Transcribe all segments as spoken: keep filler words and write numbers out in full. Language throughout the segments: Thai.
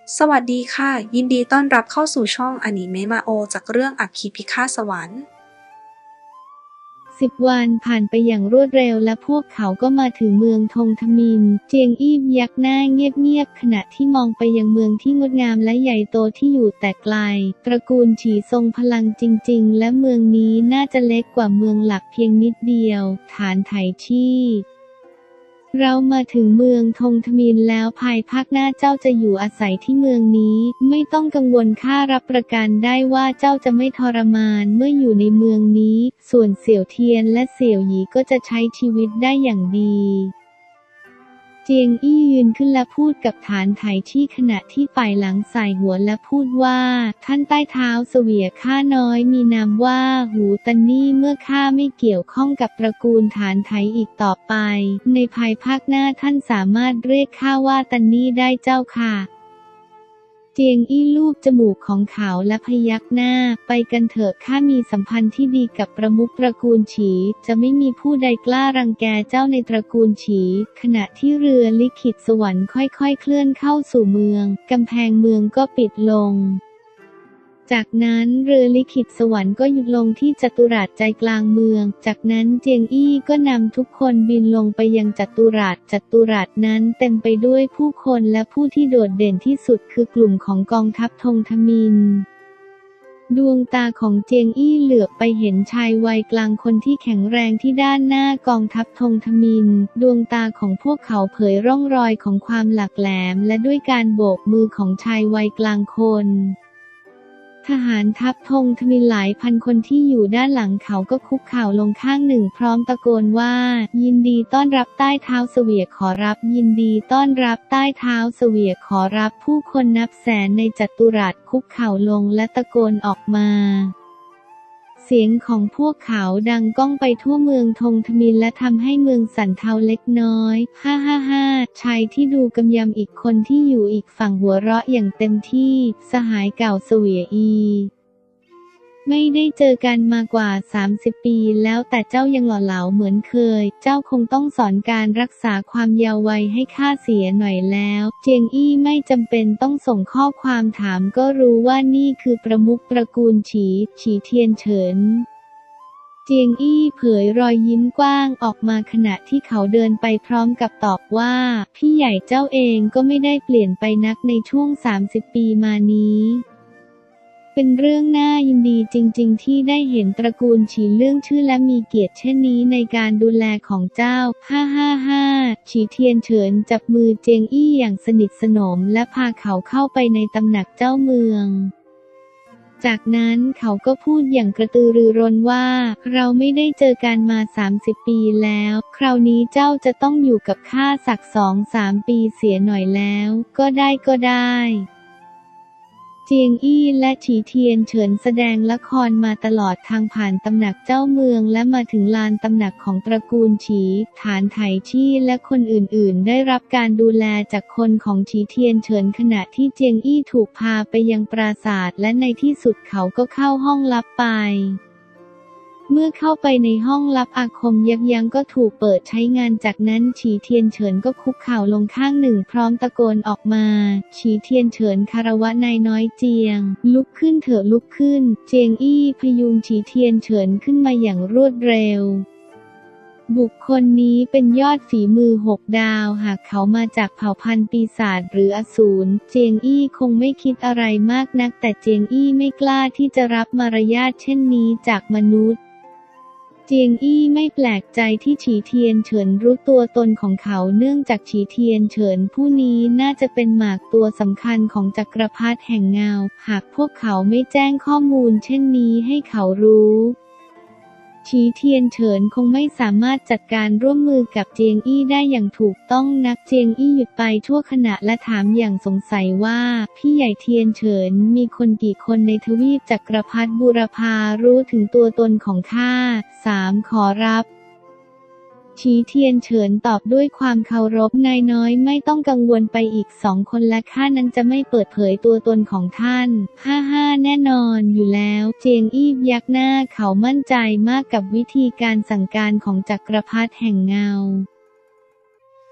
สวัสดีค่ะยินดีต้อนรับเข้าสู่ช่องอนิเมะมาโอจากเรื่องอัคคีพิฆาตสวรรค์สิบวันผ่านไปอย่างรวดเร็วและพวกเขาก็มาถึงเมืองทงทมินเจียงอี้ยักหน้าเงียบๆขณะที่มองไปยังเมืองที่งดงามและใหญ่โตที่อยู่แต่ไกลตระกูลฉีทรงพลังจริงๆและเมืองนี้น่าจะเล็กกว่าเมืองหลักเพียงนิดเดียวฐานไถชี่เรามาถึงเมืองทงทมินแล้วภายภาคหน้าเจ้าจะอยู่อาศัยที่เมืองนี้ไม่ต้องกังวลข้ารับประกันได้ว่าเจ้าจะไม่ทรมานเมื่ออยู่ในเมืองนี้ส่วนเสี่ยวเทียนและเสี่ยวหยีก็จะใช้ชีวิตได้อย่างดีเจียงอี้ยืนขึ้นและพูดกับฐานไถชี่ขณะที่ฝ่ายหลังใส่หัวและพูดว่าท่านใต้เท้าเสวียข้าน้อยมีนามว่าหูตันนี่เมื่อข้าไม่เกี่ยวข้องกับตระกูลฐานไถอีกต่อไปในภายภาคหน้าท่านสามารถเรียกข้าว่าตันนี่ได้เจ้าค่ะเจียงอี้ลูบจมูกของเขาและพยักหน้าไปกันเถอะข้ามีสัมพันธ์ที่ดีกับประมุขตระกูลฉีจะไม่มีผู้ใดกล้ารังแกเจ้าในตระกูลฉีขณะที่เรือลิขิตสวรรค์ค่อยๆเคลื่อนเข้าสู่เมืองกำแพงเมืองก็ปิดลงจากนั้นเรือลิขิตสวรรค์ก็หยุดลงที่จัตุรัสใจกลางเมืองจากนั้นเจียงอี้ก็นำทุกคนบินลงไปยังจัตุรัสจัตุรัสนั้นเต็มไปด้วยผู้คนและผู้ที่โดดเด่นที่สุดคือกลุ่มของกองทัพธงทมินดวงตาของเจียงอี้เหลือบไปเห็นชายวัยกลางคนที่แข็งแรงที่ด้านหน้ากองทัพธงทมินดวงตาของพวกเขาเผยร่องรอยของความหลากแหลมและด้วยการโบกมือของชายวัยกลางคนทหารทัพธงทมิฬหลายพันคนที่อยู่ด้านหลังเขาก็คุกเข่าลงข้างหนึ่งพร้อมตะโกนว่ายินดีต้อนรับใต้เท้าเสวียขอรับยินดีต้อนรับใต้เท้าเสวียขอรับผู้คนนับแสนในจัตุรัสคุกเข่าลงและตะโกนออกมาเสียงของพวกเขาดังก้องไปทั่วเมืองทงทมิฬและทำให้เมืองสั่นเทาเล็กน้อยฮ่าฮ่าฮ่าชายที่ดูกำยำอีกคนที่อยู่อีกฝั่งหัวเราะอย่างเต็มที่สหายเก่าเสวียอีไม่ได้เจอกันมากว่าสามสิบปีแล้วแต่เจ้ายังหล่อเหลาเหมือนเคยเจ้าคงต้องสอนการรักษาความเยาว์วัยให้ข้าเสียหน่อยแล้วเจียงอี้ไม่จำเป็นต้องส่งข้อความถามก็รู้ว่านี่คือประมุขตระกูลฉีฉีเทียนเฉินเจียงอี้เผยรอยยิ้มกว้างออกมาขณะที่เขาเดินไปพร้อมกับตอบว่าพี่ใหญ่เจ้าเองก็ไม่ได้เปลี่ยนไปนักในช่วงสามสิบปีมานี้เป็นเรื่องน่ายินดีจริงๆที่ได้เห็นตระกูลฉีเรื่องชื่อและมีเกียรติเช่นนี้ในการดูแลของเจ้าฮ่าฮ่าฮ่าฉีเทียนเฉินจับมือเจียงอี้อย่างสนิทสนมและพาเขาเข้าไปในตำหนักเจ้าเมืองจากนั้นเขาก็พูดอย่างกระตือรือร้นว่าเราไม่ได้เจอกันมาสามสิบปีแล้วคราวนี้เจ้าจะต้องอยู่กับข้าสักสองสามปีเสียหน่อยแล้วก็ได้ก็ได้เจียงอี้และฉีเทียนเฉินแสดงละครมาตลอดทางผ่านตำหนักเจ้าเมืองและมาถึงลานตำหนักของตระกูลฉีฐานไถชี่และคนอื่นๆได้รับการดูแลจากคนของฉีเทียนเฉินขณะที่เจียงอี้ถูกพาไปยังปราสาทและในที่สุดเขาก็เข้าห้องลับไปเมื่อเข้าไปในห้องลับอาคมยับยั้งก็ถูกเปิดใช้งานจากนั้นฉีเทียนเฉินก็คุกเข่าลงข้างหนึ่งพร้อมตะโกนออกมาฉีเทียนเฉินคารวะนายน้อยเจียงลุกขึ้นเถอะลุกขึ้นเจียงอี้พยุงฉีเทียนเฉินขึ้นมาอย่างรวดเร็วบุคคลนี้เป็นยอดฝีมือหกดาวหากเขามาจากเผ่าพันธุ์ปีศาจหรืออสูรเจียงอี้คงไม่คิดอะไรมากนักแต่เจียงอี้ไม่กล้าที่จะรับมารยาทเช่นนี้จากมนุษย์เจียงอี้ไม่แปลกใจที่ฉีเทียนเฉินรู้ตัวตนของเขาเนื่องจากฉีเทียนเฉินผู้นี้น่าจะเป็นหมากตัวสำคัญของจักรพรรดิแห่งเงาหากพวกเขาไม่แจ้งข้อมูลเช่นนี้ให้เขารู้ฉีเทียนเฉินคงไม่สามารถจัดการร่วมมือกับเจียงอี้ได้อย่างถูกต้องนักเจียงอี้หยุดไปชั่วขณะและถามอย่างสงสัยว่าพี่ใหญ่เทียนเฉินมีคนกี่คนในทวีปจักรพรรดิบูรพารู้ถึงตัวตนของข้าสามขอรับฉีเทียนเฉินตอบด้วยความเคารพนายน้อยไม่ต้องกังวลไปอีกสองคนและข้านั้นจะไม่เปิดเผยตัวตนของท่านฮ่าฮ่าแน่นอนอยู่แล้วเจียงอี้ยักหน้าเขามั่นใจมากกับวิธีการสั่งการของจักรพรรดิแห่งเงา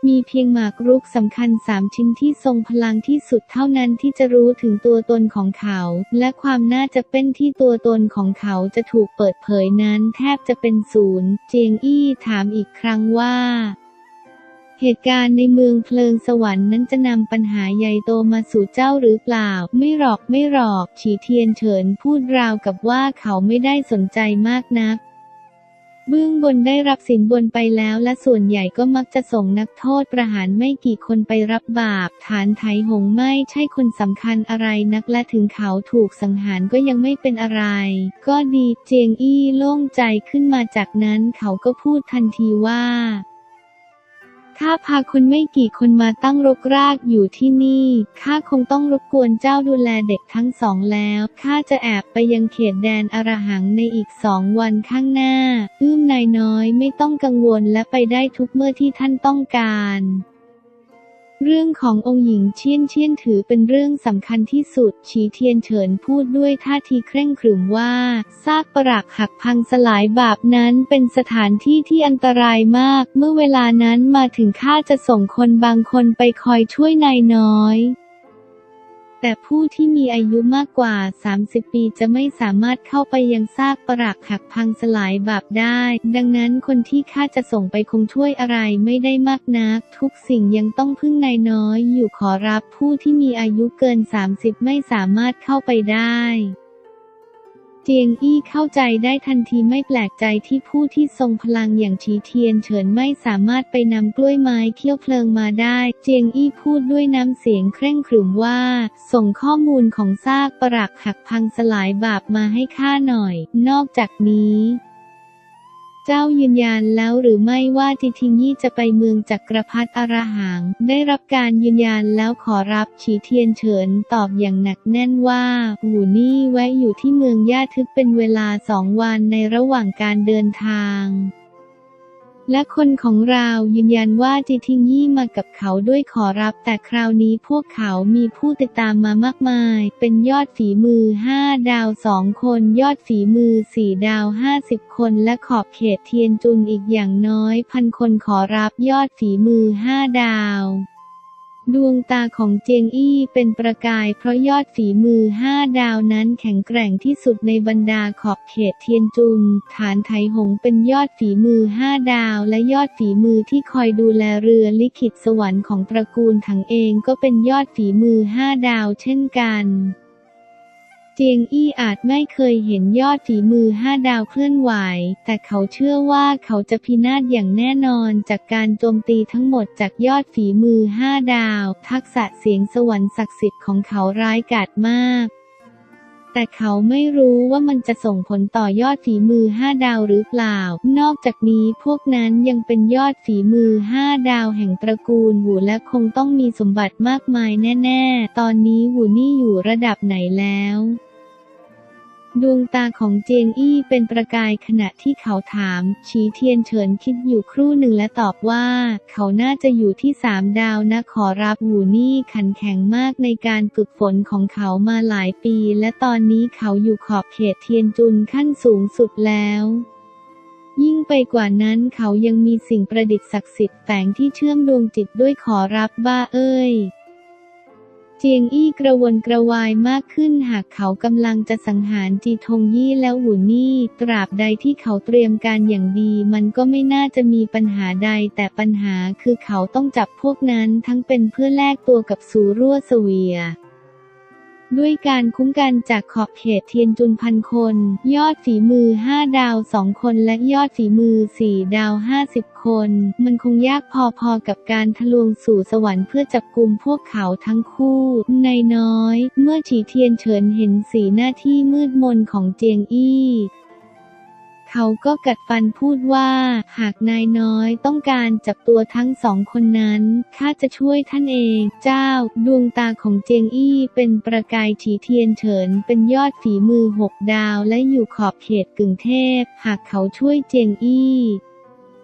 มีเพียงหมากรุกสำคัญสามชิ้นที่ทรงพลังที่สุดเท่านั้นที่จะรู้ถึงตัวตนของเขา และความน่าจะเป็นที่ตัวตนของเขาจะถูกเปิดเผยนั้นแทบจะเป็นศูนย์ เจียงอี้ถามอีกครั้งว่าเหตุการณ์ในเมืองเพลิงสวรรค์นั้นจะนำปัญหาใหญ่โตมาสู่เจ้าหรือเปล่าไม่หรอกไม่หรอกฉีเทียนเฉินพูดราวกับว่าเขาไม่ได้สนใจมากนักเบื้องบนได้รับสินบนไปแล้วและส่วนใหญ่ก็มักจะส่งนักโทษประหารไม่กี่คนไปรับบาปฐานไถหงไม่ใช่คนสำคัญอะไรนักและถึงเขาถูกสังหารก็ยังไม่เป็นอะไรก็ดีเจียงอี้โล่งใจขึ้นมาจากนั้นเขาก็พูดทันทีว่าข้าพาคนไม่กี่คนมาตั้งรกรากอยู่ที่นี่ข้าคงต้องรบกวนเจ้าดูแลเด็กทั้งสองแล้วข้าจะแอบไปยังเขตแดนอรหังในอีกสองวันข้างหน้าอื้มนายน้อยไม่ต้องกังวลและไปได้ทุกเมื่อที่ท่านต้องการเรื่องขององค์หญิงเชี่ยนเชี่ยนถือเป็นเรื่องสำคัญที่สุดฉีเทียนเฉินพูดด้วยท่าทีเคร่งขรึมว่าซากปรักหักพังสลายบาปนั้นเป็นสถานที่ที่อันตรายมากเมื่อเวลานั้นมาถึงข้าจะส่งคนบางคนไปคอยช่วยนายน้อยแต่ผู้ที่มีอายุมากกว่าสามสิบปีจะไม่สามารถเข้าไปยังซากปรักหักพังสลายบาปได้ดังนั้นคนที่ข้าจะส่งไปคงช่วยอะไรไม่ได้มากนักทุกสิ่งยังต้องพึ่งนายน้อยอยู่ขอรับผู้ที่มีอายุเกินสามสิบไม่สามารถเข้าไปได้เจียงอี้เข้าใจได้ทันทีไม่แปลกใจที่ผู้ที่ทรงพลังอย่างฉีเทียนเฉินไม่สามารถไปนำกล้วยไม้เขี้ยวเพลิงมาได้เจียงอี้พูดด้วยน้ำเสียงเคร่งขรึมว่าส่งข้อมูลของซากปรักหักพังสลายบาปมาให้ข้าหน่อยนอกจากนี้เจ้ายืนยันแล้วหรือไม่ว่าจิทิงยี่จะไปเมืองจักรพรรดิอรหังได้รับการยืนยันแล้วขอรับฉีเทียนเฉินตอบอย่างหนักแน่นว่าหูนี่แวะอยู่ที่เมืองย่าทึบเป็นเวลาสองวันในระหว่างการเดินทางและคนของเรายืนยันว่าจิทิงยี่มากับเขาด้วยขอรับแต่คราวนี้พวกเขามีผู้ติดตามมามากมายเป็นยอดฝีมือห้าดาวสองคนยอดฝีมือสี่ดาวห้าสิบคนและขอบเขตเทียนจุนอีกอย่างน้อยพันคนขอรับยอดฝีมือห้าดาวดวงตาของเจียงอี้เป็นประกายเพราะยอดฝีมือห้าดาวนั้นแข็งแกร่งที่สุดในบรรดาขอบเขตเทียนจุนฐานไถหงเป็นยอดฝีมือห้าดาวและยอดฝีมือที่คอยดูแลเรือลิขิตสวรรค์ของตระกูลถังเองก็เป็นยอดฝีมือห้าดาวเช่นกันเจียงอี้อาจไม่เคยเห็นยอดฝีมือห้าดาวเคลื่อนไหวแต่เขาเชื่อว่าเขาจะพินาศอย่างแน่นอนจากการโจมตีทั้งหมดจากยอดฝีมือห้าดาวทักษะเสียงสวรรค์ศักดิ์สิทธิ์ของเขาร้ายกาจมากแต่เขาไม่รู้ว่ามันจะส่งผลต่อยอดฝีมือห้าดาวหรือเปล่านอกจากนี้พวกนั้นยังเป็นยอดฝีมือห้าดาวแห่งตระกูลหูและคงต้องมีสมบัติมากมายแน่ๆตอนนี้หูนี่อยู่ระดับไหนแล้วดวงตาของเจียงอี้เป็นประกายขณะที่เขาถามฉีเทียนเฉินคิดอยู่ครู่หนึ่งและตอบว่าเขาน่าจะอยู่ที่สามดาวนะขอรับหูนี่ขันแข็งมากในการฝึกฝนของเขามาหลายปีและตอนนี้เขาอยู่ขอบเขตเทียนจุนขั้นสูงสุดแล้วยิ่งไปกว่านั้นเขายังมีสิ่งประดิษฐ์ศักดิ์สิทธิ์แฝงที่เชื่อมดวงจิตด้วยขอรับบ้าเอ้ยเจียงอี้กระวนกระวายมากขึ้นหากเขากำลังจะสังหารจีทงยี่แล้วหูนี่ตราบใดที่เขาเตรียมการอย่างดีมันก็ไม่น่าจะมีปัญหาใดแต่ปัญหาคือเขาต้องจับพวกนั้นทั้งเป็นเพื่อแลกตัวกับสูรั่วเสวียด้วยการคุ้มกันจากขอบเขตเทียนจุนพันคนยอดฝีมือห้าดาวสองคนและยอดฝีมือสี่ดาวห้าสิบคนมันคงยากพอๆกับการทะลวงสู่สวรรค์เพื่อจับกุมพวกเขาทั้งคู่นายน้อยเมื่อฉีเทียนเฉินเห็นสีหน้าที่มืดมนของเจียงอี้เขาก็กัดฟันพูดว่าหากนายน้อยต้องการจับตัวทั้งสองคนนั้นข้าจะช่วยท่านเองเจ้าดวงตาของเจียงอี้เป็นประกายฉีเทียนเฉินเป็นยอดฝีมือหกดาวและอยู่ขอบเขตกึ่งเทพหากเขาช่วยเจียงอี้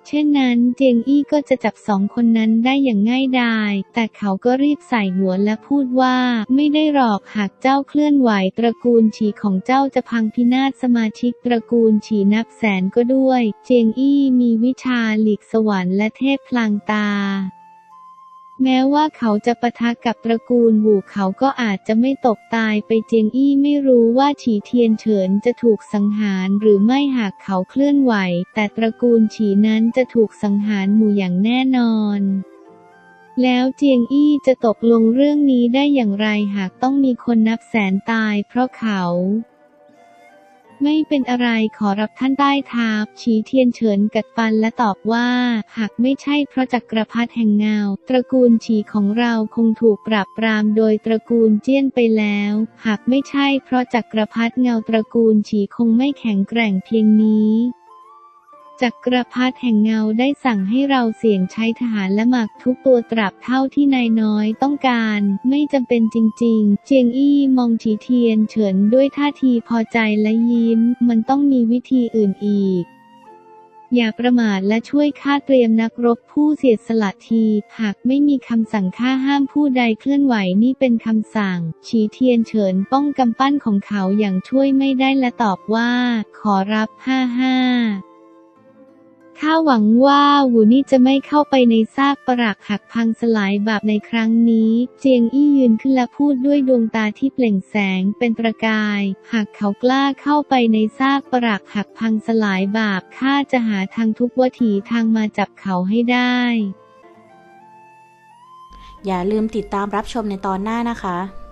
เช่นนั้นเจียงอี้ก็จะจับสองคนนั้นได้อย่างง่ายดายแต่เขาก็รีบใส่หัวและพูดว่าไม่ได้หรอกหากเจ้าเคลื่อนไหวตระกูลฉีของเจ้าจะพังพินาศสมาชิกตระกูลฉีนับแสนก็ด้วยเจียงอี้มีวิชาหลีกสวรรค์และเทพพลางตาแม้ว่าเขาจะปะทะกับตระกูลหูเขาก็อาจจะไม่ตกตายไปเจียงอี้ไม่รู้ว่าฉีเทียนเฉินจะถูกสังหารหรือไม่หากเขาเคลื่อนไหวแต่ตระกูลฉีนั้นจะถูกสังหารหมู่อย่างแน่นอนแล้วเจียงอี้จะตกลงเรื่องนี้ได้อย่างไรหากต้องมีคนนับแสนตายเพราะเขาไม่เป็นอะไรขอรับท่านใต้เท้าฉีเทียนเฉินกัดฟันและตอบว่าหากไม่ใช่เพราะจักรพรรดิแห่งเงาตระกูลฉีของเราคงถูกปราบปรามโดยตระกูลเจี้ยนไปแล้วหากไม่ใช่เพราะจักรพรรดิเงาตระกูลฉีคงไม่แข็งแกร่งเพียงนี้จักรพรรดิแห่งเงาได้สั่งให้เราเสี่ยงใช้ทหารและหมักทุกตัวตราบเท่าที่นายน้อยต้องการไม่จำเป็นจริงๆเจียงอี้มองฉีเทียนเฉินด้วยท่าทีพอใจและยิ้มมันต้องมีวิธีอื่นอีกอย่าประมาทและช่วยข้าเตรียมนักรบผู้เสียสละทีหากไม่มีคำสั่งข้าห้ามผู้ใดเคลื่อนไหวนี่เป็นคำสั่งฉีเทียนเฉินป้องกำปั้นของเขาอย่างช่วยไม่ได้และตอบว่าขอรับห้าห้าข้าหวังว่าหูนี่จะไม่เข้าไปในซากปรักหักพังสลายบาปในครั้งนี้เจียงอี้ยืนขึ้นและพูดด้วยดวงตาที่เปล่งแสงเป็นประกายหากเขากล้าเข้าไปในซากปรักหักพังสลายบาปข้าจะหาทางทุกวิถีทางมาจับเขาให้ได้อย่าลืมติดตามรับชมในตอนหน้านะคะ